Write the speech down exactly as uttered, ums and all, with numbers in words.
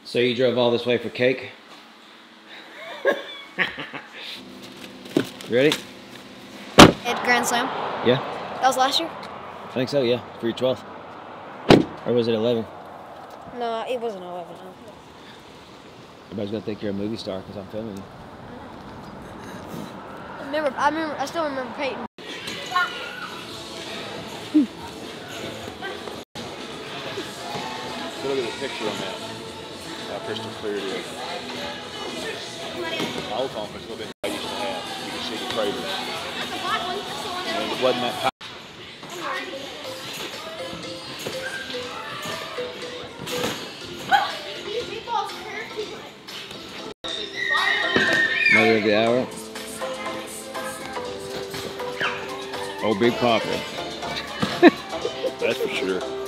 So you drove all this way for cake? Ready? At Grand Slam? Yeah. That was last year? I think so, yeah. For your twelfth. Or was it eleven? No, it wasn't eleven. No. Everybody's gonna think you're a movie star because I'm filming you. I remember, I remember, I still remember Peyton. Look at the picture on that. How crystal clear it is. My old conference, a little bit I used to have. You can see the craters. That's a black one. That's the one that And it wasn't that these meatballs hurt too much. Mother of the hour. Oh, Big Papa. That's for sure.